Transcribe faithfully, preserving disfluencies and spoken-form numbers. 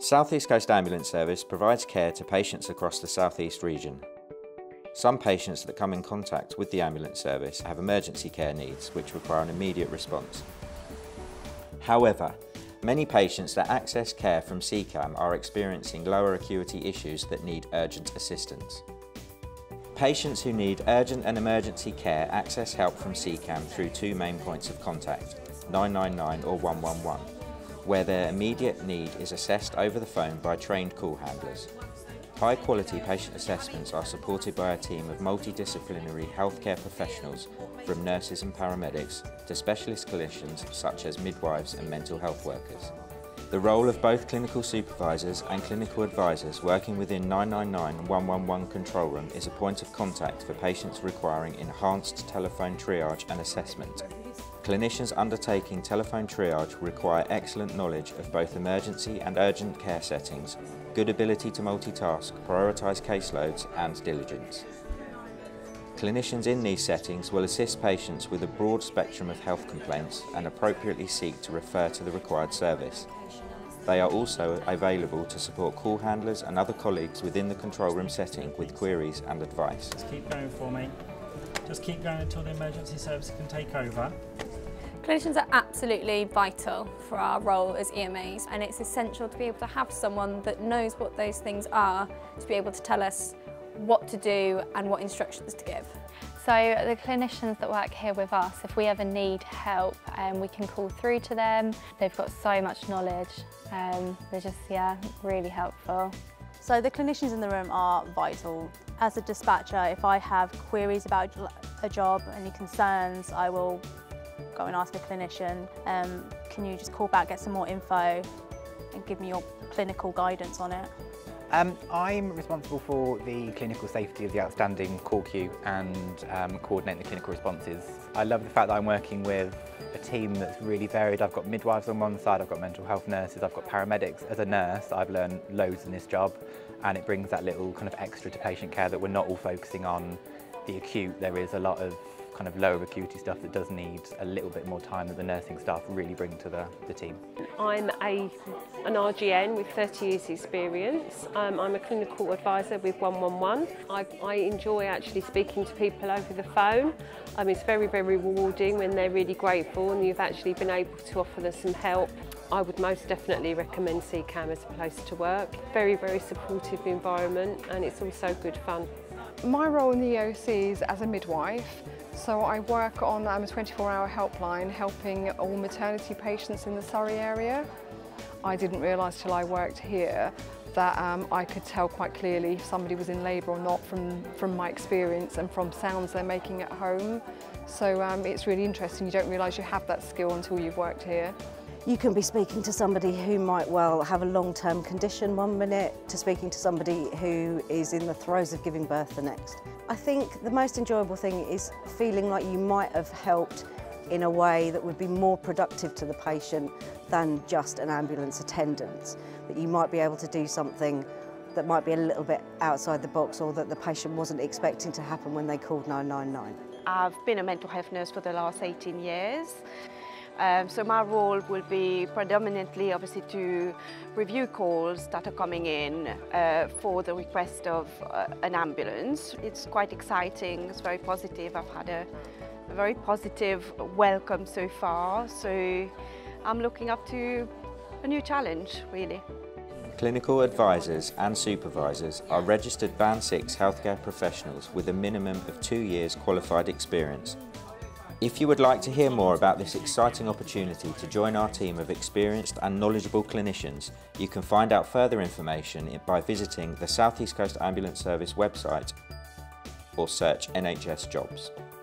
South East Coast Ambulance Service provides care to patients across the South East region. Some patients that come in contact with the ambulance service have emergency care needs which require an immediate response. However, many patients that access care from SECAmb are experiencing lower acuity issues that need urgent assistance. Patients who need urgent and emergency care access help from SECAmb through two main points of contact, nine nine nine or one one one, where their immediate need is assessed over the phone by trained call handlers. High quality patient assessments are supported by a team of multidisciplinary healthcare professionals, from nurses and paramedics to specialist clinicians such as midwives and mental health workers. The role of both clinical supervisors and clinical advisors working within nine nine nine and one one one control room is a point of contact for patients requiring enhanced telephone triage and assessment. Clinicians undertaking telephone triage require excellent knowledge of both emergency and urgent care settings, good ability to multitask, prioritise caseloads and diligence. Clinicians in these settings will assist patients with a broad spectrum of health complaints and appropriately seek to refer to the required service. They are also available to support call handlers and other colleagues within the control room setting with queries and advice. Just keep going for me. Just keep going until the emergency service can take over. Clinicians are absolutely vital for our role as E M As, and it's essential to be able to have someone that knows what those things are to be able to tell us what to do and what instructions to give. So the clinicians that work here with us, if we ever need help, um, we can call through to them. They've got so much knowledge. Um, they're just, yeah, really helpful. So the clinicians in the room are vital. As a dispatcher, if I have queries about a job, any concerns, I will go and ask a clinician, um, can you just call back, get some more info and give me your clinical guidance on it? Um, I'm responsible for the clinical safety of the outstanding call queue and um, coordinate the clinical responses. I love the fact that I'm working with a team that's really varied. I've got midwives on one side, I've got mental health nurses, I've got paramedics. As a nurse, I've learned loads in this job, and it brings that little kind of extra to patient care that we're not all focusing on the acute. There is a lot of kind of lower acuity stuff that does need a little bit more time that the nursing staff really bring to the, the team. I'm a, an R G N with thirty years experience. Um, I'm a clinical advisor with one one one. I, I enjoy actually speaking to people over the phone. Um, it's very, very rewarding when they're really grateful and you've actually been able to offer them some help. I would most definitely recommend SECAmb as a place to work. Very, very supportive environment, and it's also good fun. My role in the E O C is as a midwife. So I work on um, a twenty-four hour helpline helping all maternity patients in the Surrey area. I didn't realise till I worked here that um, I could tell quite clearly if somebody was in labour or not from, from my experience and from sounds they're making at home. So um, it's really interesting. You don't realise you have that skill until you've worked here. You can be speaking to somebody who might well have a long-term condition one minute to speaking to somebody who is in the throes of giving birth the next. I think the most enjoyable thing is feeling like you might have helped in a way that would be more productive to the patient than just an ambulance attendant. That you might be able to do something that might be a little bit outside the box or that the patient wasn't expecting to happen when they called nine nine nine. I've been a mental health nurse for the last eighteen years. Um, so my role will be predominantly obviously to review calls that are coming in uh, for the request of uh, an ambulance. It's quite exciting, it's very positive. I've had a, a very positive welcome so far, so I'm looking up to a new challenge really. Clinical advisors and supervisors are registered Band six healthcare professionals with a minimum of two years qualified experience. If you would like to hear more about this exciting opportunity to join our team of experienced and knowledgeable clinicians, you can find out further information by visiting the South East Coast Ambulance Service website or search N H S jobs.